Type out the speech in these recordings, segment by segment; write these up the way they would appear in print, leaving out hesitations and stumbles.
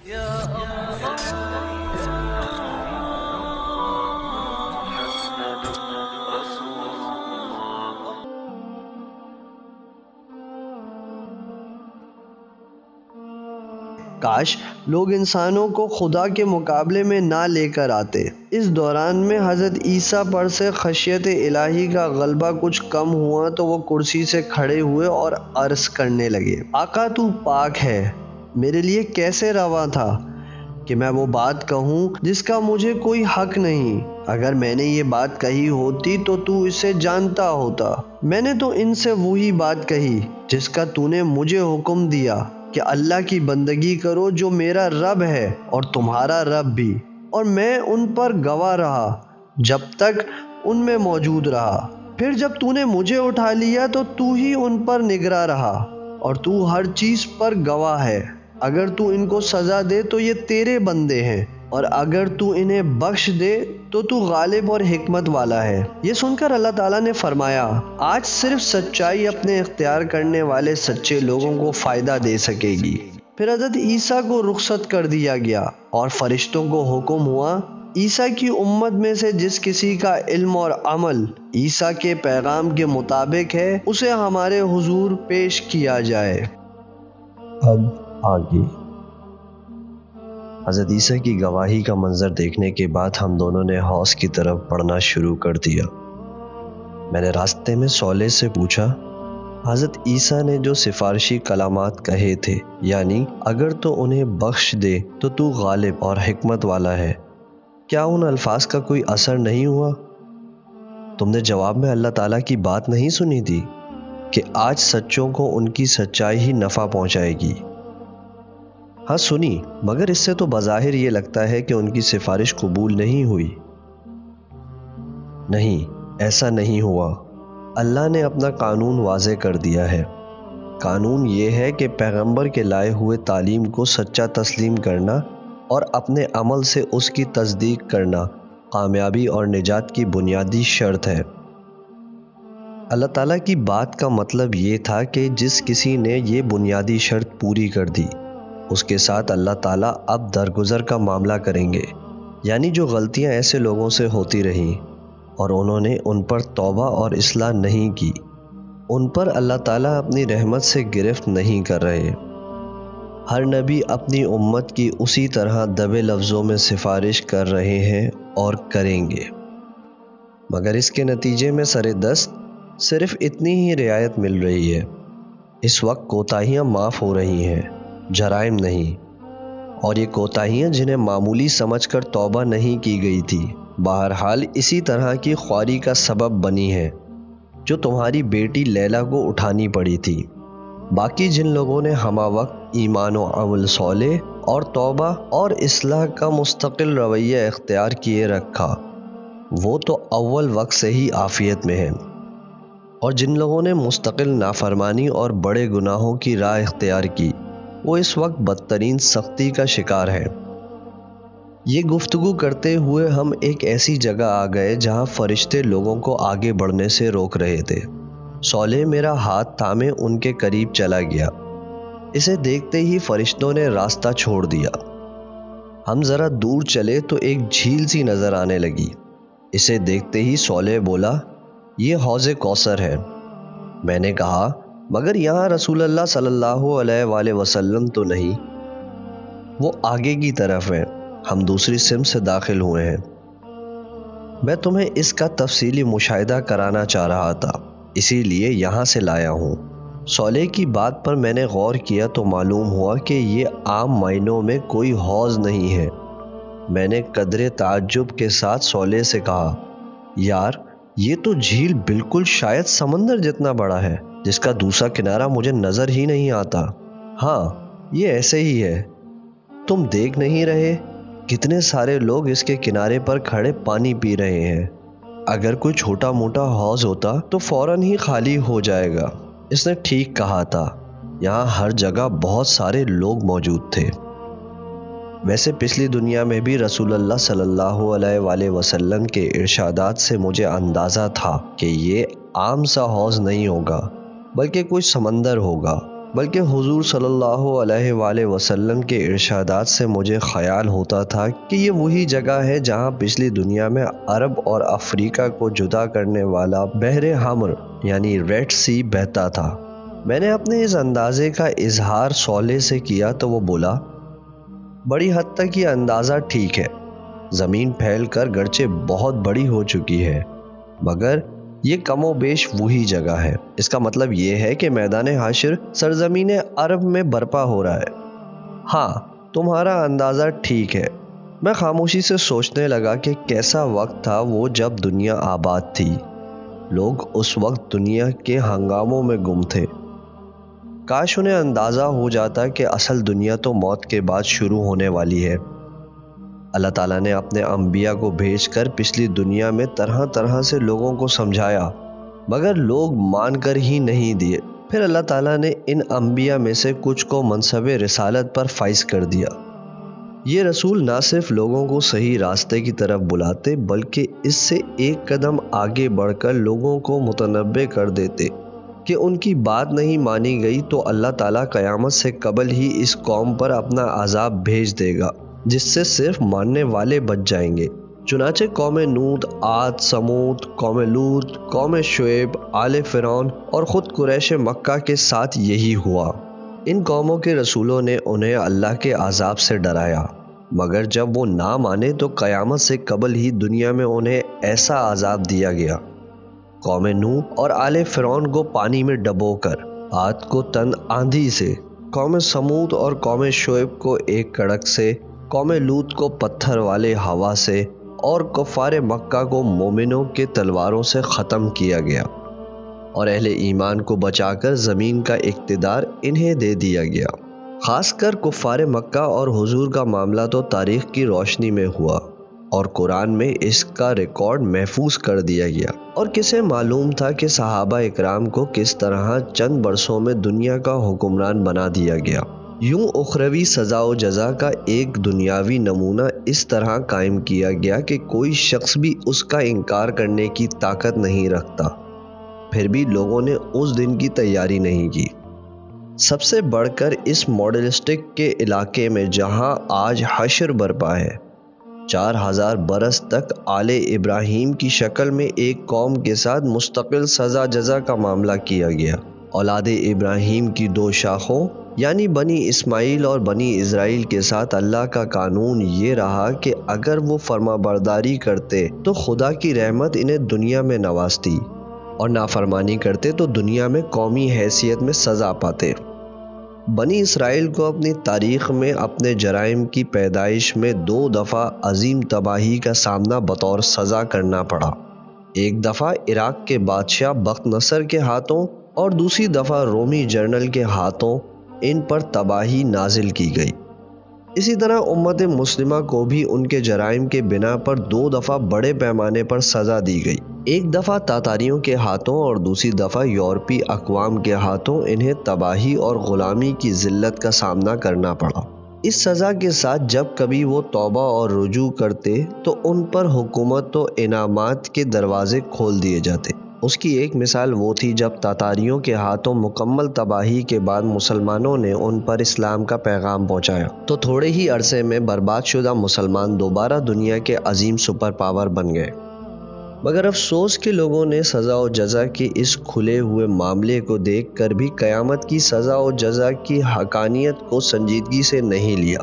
کاش لوگ انسانوں کو خدا کے مقابلے میں نہ لے کر آتے۔ اس دوران میں حضرت عیسیٰ پر سے خشیت الہی کا غلبہ کچھ کم ہوا تو وہ کرسی سے کھڑے ہوئے اور عرض کرنے لگے، آقا تو پاک ہے، میرے لیے کیسے روا تھا کہ میں وہ بات کہوں جس کا مجھے کوئی حق نہیں۔ اگر میں نے یہ بات کہی ہوتی تو اسے جانتا ہوتا۔ میں نے تو ان سے وہی بات کہی جس کا تو نے مجھے حکم دیا کہ اللہ کی بندگی کرو جو میرا رب ہے اور تمہارا رب بھی، اور میں ان پر گواہ رہا جب تک ان میں موجود رہا۔ پھر جب تو نے مجھے اٹھا لیا تو ہی ان پر نگراں رہا اور تو ہر چیز پر گواہ ہے۔ اگر تو ان کو سزا دے تو یہ تیرے بندے ہیں، اور اگر تو انہیں بخش دے تو غالب اور حکمت والا ہے۔ یہ سن کر اللہ تعالیٰ نے فرمایا، آج صرف سچائی اپنے اختیار کرنے والے سچے لوگوں کو فائدہ دے سکے گی۔ پھر حضرت عیسیٰ کو رخصت کر دیا گیا اور فرشتوں کو حکم ہوا، عیسیٰ کی امت میں سے جس کسی کا علم اور عمل عیسیٰ کے پیغام کے مطابق ہے اسے ہمارے حضور پیش کیا جائے۔ اب آگے حضرت عیسیٰ کی گواہی کا منظر دیکھنے کے بعد ہم دونوں نے حوض کی طرف بڑھنا شروع کر دیا۔ میں نے راستے میں صالح سے پوچھا، حضرت عیسیٰ نے جو سفارشی کلمات کہے تھے، یعنی اگر تو انہیں بخش دے تو غالب اور حکمت والا ہے، کیا ان الفاظ کا کوئی اثر نہیں ہوا؟ تم نے جواب میں اللہ تعالیٰ کی بات نہیں سنی تھی کہ آج سچوں کو ان کی سچائی ہی نفع پہنچائے گی؟ ہاں سنی، مگر اس سے تو بظاہر یہ لگتا ہے کہ ان کی سفارش قبول نہیں ہوئی۔ نہیں، ایسا نہیں ہوا۔ اللہ نے اپنا قانون واضح کر دیا ہے۔ قانون یہ ہے کہ پیغمبر کے لائے ہوئے تعلیم کو سچا تسلیم کرنا اور اپنے عمل سے اس کی تصدیق کرنا کامیابی اور نجات کی بنیادی شرط ہے۔ اللہ تعالیٰ کی بات کا مطلب یہ تھا کہ جس کسی نے یہ بنیادی شرط پوری کر دی اس کے ساتھ اللہ تعالیٰ اب درگزر کا معاملہ کریں گے، یعنی جو غلطیاں ایسے لوگوں سے ہوتی رہیں اور انہوں نے ان پر توبہ اور اصلاح نہیں کی، ان پر اللہ تعالیٰ اپنی رحمت سے گرفت نہیں کر رہے۔ ہر نبی اپنی امت کی اسی طرح دبے لفظوں میں سفارش کر رہے ہیں اور کریں گے، مگر اس کے نتیجے میں سر دست صرف اتنی ہی رعایت مل رہی ہے۔ اس وقت کوتاہیاں معاف ہو رہی ہیں، جرائم نہیں، اور یہ کوتاہیاں جنہیں معمولی سمجھ کر توبہ نہیں کی گئی تھی بہرحال اسی طرح کی خواری کا سبب بنی ہے جو تمہاری بیٹی لیلا کو اٹھانی پڑی تھی۔ باقی جن لوگوں نے ہمہ وقت ایمان و عمل صالح اور توبہ اور اصلاح کا مستقل رویہ اختیار کیے رکھا وہ تو اول وقت سے ہی عافیت میں ہیں، اور جن لوگوں نے مستقل نافرمانی اور بڑے گناہوں کی راہ اختیار کی وہ اس وقت بدترین سختی کا شکار ہے۔ یہ گفتگو کرتے ہوئے ہم ایک ایسی جگہ آ گئے جہاں فرشتے لوگوں کو آگے بڑھنے سے روک رہے تھے۔ صالح میرا ہاتھ تھامے ان کے قریب چلا گیا۔ اسے دیکھتے ہی فرشتوں نے راستہ چھوڑ دیا۔ ہم ذرا دور چلے تو ایک جھیل سی نظر آنے لگی۔ اسے دیکھتے ہی صالح بولا، یہ حوض کوثر ہے۔ میں نے کہا، مگر یہاں رسول اللہ صلی اللہ علیہ وآلہ وسلم تو نہیں؟ وہ آگے کی طرف ہے، ہم دوسری سمت سے داخل ہوئے ہیں۔ میں تمہیں اس کا تفصیلی مشاہدہ کرانا چاہ رہا تھا، اسی لیے یہاں سے لایا ہوں۔ صالح کی بات پر میں نے غور کیا تو معلوم ہوا کہ یہ عام معنوں میں کوئی حوض نہیں ہے۔ میں نے قدرے تعجب کے ساتھ صالح سے کہا، یار یہ تو جھیل بالکل شاید سمندر جتنا بڑا ہے جس کا دوسرا کنارہ مجھے نظر ہی نہیں آتا۔ ہاں یہ ایسے ہی ہے، تم دیکھ نہیں رہے کتنے سارے لوگ اس کے کنارے پر کھڑے پانی پی رہے ہیں۔ اگر کوئی چھوٹا موٹا حوض ہوتا تو فوراً ہی خالی ہو جائے گا۔ اس نے ٹھیک کہا تھا، یہاں ہر جگہ بہت سارے لوگ موجود تھے۔ ویسے پچھلی دنیا میں بھی رسول اللہ صلی اللہ علیہ وآلہ وسلم کے ارشادات سے مجھے اندازہ تھا کہ یہ عام سا حوض نہیں ہوگا بلکہ کوئی سمندر ہوگا، بلکہ حضور صلی اللہ علیہ وآلہ وسلم کے ارشادات سے مجھے خیال ہوتا تھا کہ یہ وہی جگہ ہے جہاں پچھلی دنیا میں عرب اور افریقہ کو جدا کرنے والا بحر حمر یعنی ریڈ سی بہتا تھا۔ میں نے اپنے اس اندازے کا اظہار صالح سے کیا تو وہ بولا، بڑی حد تک یہ اندازہ ٹھیک ہے، زمین پھیل کر گرچہ بہت بڑی ہو چکی ہے مگر یہ کم و بیش وہی جگہ ہے۔ اس کا مطلب یہ ہے کہ میدان حشر سرزمین عرب میں برپا ہو رہا ہے۔ ہاں، تمہارا اندازہ ٹھیک ہے۔ میں خاموشی سے سوچنے لگا کہ کیسا وقت تھا وہ جب دنیا آباد تھی۔ لوگ اس وقت دنیا کے ہنگاموں میں گم تھے۔ کاش انہیں اندازہ ہو جاتا کہ اصل دنیا تو موت کے بعد شروع ہونے والی ہے۔ اللہ تعالیٰ نے اپنے انبیاء کو بھیج کر پچھلی دنیا میں طرح طرح سے لوگوں کو سمجھایا مگر لوگ مان کر ہی نہیں دیے۔ پھر اللہ تعالیٰ نے ان انبیاء میں سے کچھ کو منصب رسالت پر فائز کر دیا۔ یہ رسول نہ صرف لوگوں کو صحیح راستے کی طرف بلاتے بلکہ اس سے ایک قدم آگے بڑھ کر لوگوں کو متنبع کر دیتے کہ ان کی بات نہیں مانی گئی تو اللہ تعالیٰ قیامت سے قبل ہی اس قوم پر اپنا عذاب بھیج دے گا جس سے صرف ماننے والے بچ جائیں گے۔ چنانچہ قوم نوح، عاد، سمود، قوم لوط، قوم شعیب، آل فرعون اور خود قریش مکہ کے ساتھ یہی ہوا۔ ان قوموں کے رسولوں نے انہیں اللہ کے عذاب سے ڈرایا مگر جب وہ نہ مانے تو قیامت سے قبل ہی دنیا میں انہیں ایسا عذاب دیا گیا۔ قوم نوح اور آل فرعون کو پانی میں ڈبو کر، عاد کو تند آندھی سے، قوم سمود اور قوم شعیب کو ایک کڑک سے، قوم لوط کو پتھر والے ہوا سے اور کفار مکہ کو مومنوں کے تلواروں سے ختم کیا گیا اور اہل ایمان کو بچا کر زمین کا اقتدار انہیں دے دیا گیا۔ خاص کر کفار مکہ اور حضور کا معاملہ تو تاریخ کی روشنی میں ہوا اور قرآن میں اس کا ریکارڈ محفوظ کر دیا گیا۔ اور کسے معلوم تھا کہ صحابہ اکرام کو کس طرح چند برسوں میں دنیا کا حکمران بنا دیا گیا۔ یوں اخروی سزا و جزا کا ایک دنیاوی نمونہ اس طرح قائم کیا گیا کہ کوئی شخص بھی اس کا انکار کرنے کی طاقت نہیں رکھتا۔ پھر بھی لوگوں نے اس دن کی تیاری نہیں کی۔ سب سے بڑھ کر اس ماڈلسٹک کے علاقے میں جہاں آج حشر برپا ہے، 4000 برس تک آل ابراہیم کی شکل میں ایک قوم کے ساتھ مستقل سزا جزا کا معاملہ کیا گیا۔ اولاد ابراہیم کی دو شاخوں یعنی بنی اسماعیل اور بنی اسرائیل کے ساتھ اللہ کا قانون یہ رہا کہ اگر وہ فرما برداری کرتے تو خدا کی رحمت انہیں دنیا میں نوازتی اور نافرمانی کرتے تو دنیا میں قومی حیثیت میں سزا پاتے۔ بنی اسرائیل کو اپنی تاریخ میں اپنے جرائم کی پیدائش میں 2 دفعہ عظیم تباہی کا سامنا بطور سزا کرنا پڑا۔ ایک دفعہ عراق کے بادشاہ بخت نصر کے ہاتھوں اور دوسری دفعہ رومی جنرل کے ہاتھوں ان پر تباہی نازل کی گئی۔ اسی طرح امت مسلمہ کو بھی ان کے جرائم کے بنا پر 2 دفعہ بڑے پیمانے پر سزا دی گئی۔ ایک دفعہ تاتاریوں کے ہاتھوں اور دوسری دفعہ یورپی اقوام کے ہاتھوں انہیں تباہی اور غلامی کی ذلت کا سامنا کرنا پڑا۔ اس سزا کے ساتھ جب کبھی وہ توبہ اور رجوع کرتے تو ان پر حکومت و انعامات کے دروازے کھول دیے جاتے۔ اس کی ایک مثال وہ تھی جب تاتاریوں کے ہاتھوں مکمل تباہی کے بعد مسلمانوں نے ان پر اسلام کا پیغام پہنچایا تو تھوڑے ہی عرصے میں برباد شدہ مسلمان دوبارہ دنیا کے عظیم سپر پاور بن گئے۔ مگر افسوس کہ لوگوں نے سزا و جزا کے اس کھلے ہوئے معاملے کو دیکھ کر بھی قیامت کی سزا و جزا کی حقانیت کو سنجیدگی سے نہیں لیا۔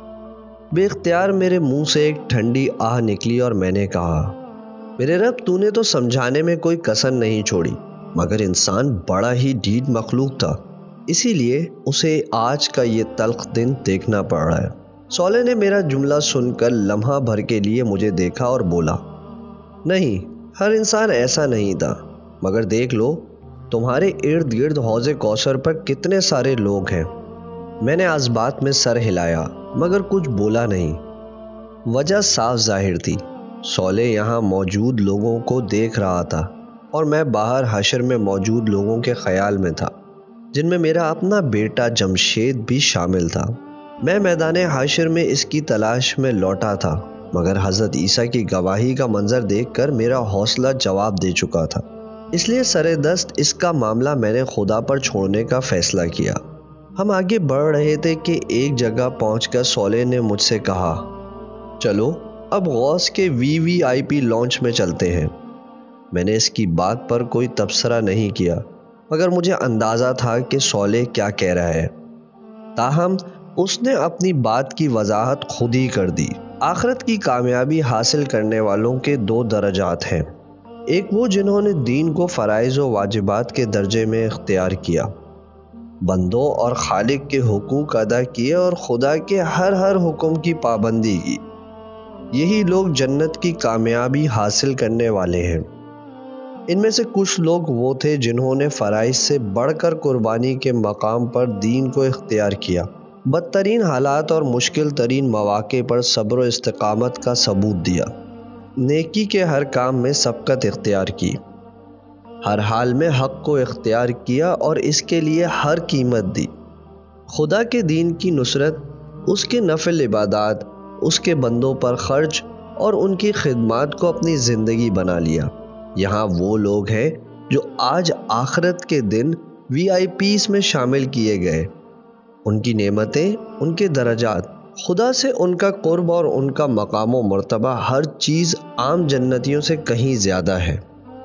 بے اختیار میرے منہ سے ایک ٹھنڈی آہ نکلی اور میں نے کہا، میرے رب تو نے تو سمجھانے میں کوئی کسر نہیں چھوڑی مگر انسان بڑا ہی ڈھیٹ مخلوق تھا، اسی لیے اسے آج کا یہ تلخ دن دیکھنا پڑ رہا ہے۔ صالح نے میرا جملہ سن کر لمحہ بھر کے لیے مجھے دیکھا اور بولا، نہیں، ہر انسان ایسا نہیں تھا، مگر دیکھ لو تمہارے ارد گرد حوض کوثر پر کتنے سارے لوگ ہیں۔ میں نے اس بات میں سر ہلایا مگر کچھ بولا نہیں۔ وجہ صاف ظاہر تھی، صالح یہاں موجود لوگوں کو دیکھ رہا تھا اور میں باہر حشر میں موجود لوگوں کے خیال میں تھا جن میں میرا اپنا بیٹا جمشید بھی شامل تھا۔ میں میدان حشر میں اس کی تلاش میں لوٹا تھا مگر حضرت عیسیٰ کی گواہی کا منظر دیکھ کر میرا حوصلہ جواب دے چکا تھا، اس لیے سرے دست اس کا معاملہ میں نے خدا پر چھوڑنے کا فیصلہ کیا۔ ہم آگے بڑھ رہے تھے کہ ایک جگہ پہنچ کر صالح نے مجھ سے کہا، چلو اب غوث کے VIP لانچ میں چلتے ہیں۔ میں نے اس کی بات پر کوئی تبصرہ نہیں کیا، مگر مجھے اندازہ تھا کہ صالح کیا کہہ رہا ہے۔ تاہم اس نے اپنی بات کی وضاحت خود ہی کر دی۔ آخرت کی کامیابی حاصل کرنے والوں کے 2 درجات ہیں، ایک وہ جنہوں نے دین کو فرائض و واجبات کے درجے میں اختیار کیا، بندوں اور خالق کے حقوق ادا کیے اور خدا کے ہر حکم کی پابندی کی۔ یہی لوگ جنت کی کامیابی حاصل کرنے والے ہیں۔ ان میں سے کچھ لوگ وہ تھے جنہوں نے فرائض سے بڑھ کر قربانی کے مقام پر دین کو اختیار کیا، بدترین حالات اور مشکل ترین مواقع پر صبر و استقامت کا ثبوت دیا، نیکی کے ہر کام میں سبقت اختیار کی، ہر حال میں حق کو اختیار کیا اور اس کے لیے ہر قیمت دی، خدا کے دین کی نصرت، اس کے نفل عبادات، اس کے بندوں پر خرچ اور ان کی خدمات کو اپنی زندگی بنا لیا۔ یہاں وہ لوگ ہیں جو آج آخرت کے دن VIPs میں شامل کیے گئے۔ ان کی نعمتیں، ان کے درجات، خدا سے ان کا قرب اور ان کا مقام و مرتبہ ہر چیز عام جنتیوں سے کہیں زیادہ ہے۔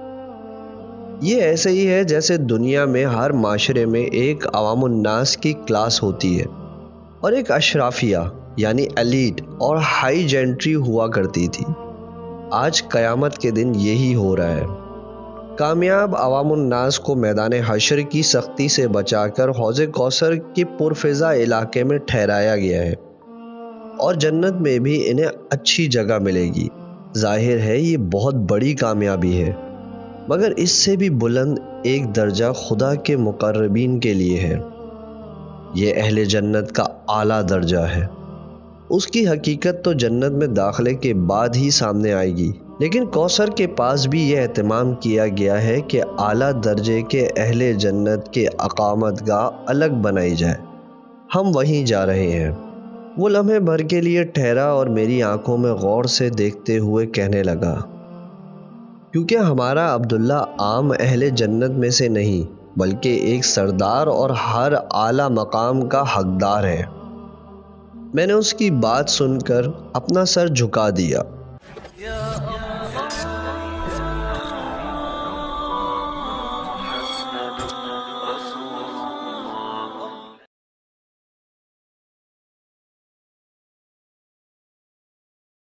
یہ ایسے ہی ہے جیسے دنیا میں ہر معاشرے میں ایک عوام الناس کی کلاس ہوتی ہے اور ایک اشرافیہ یعنی ایلیٹ اور ہائی جینٹری ہوا کرتی تھی۔ آج قیامت کے دن یہی ہو رہا ہے۔ کامیاب عوام الناس کو میدان حشر کی سختی سے بچا کر حوض کوثر کے پرفضا علاقے میں ٹھہرایا گیا ہے، اور جنت میں بھی انہیں اچھی جگہ ملے گی۔ ظاہر ہے یہ بہت بڑی کامیابی ہے، مگر اس سے بھی بلند ایک درجہ خدا کے مقربین کے لیے ہے۔ یہ اہل جنت کا اعلیٰ درجہ ہے۔ اس کی حقیقت تو جنت میں داخلے کے بعد ہی سامنے آئے گی، لیکن کوثر کے پاس بھی یہ اہتمام کیا گیا ہے کہ اعلیٰ درجے کے اہل جنت کے اقامت گاہ الگ بنائی جائے۔ ہم وہیں جا رہے ہیں۔ وہ لمحے بھر کے لیے ٹھہرا اور میری آنکھوں میں غور سے دیکھتے ہوئے کہنے لگا، کیونکہ ہمارا عبداللہ عام اہل جنت میں سے نہیں، بلکہ ایک سردار اور ہر اعلیٰ مقام کا حقدار ہے۔ میں نے اس کی بات سن کر اپنا سر جھکا دیا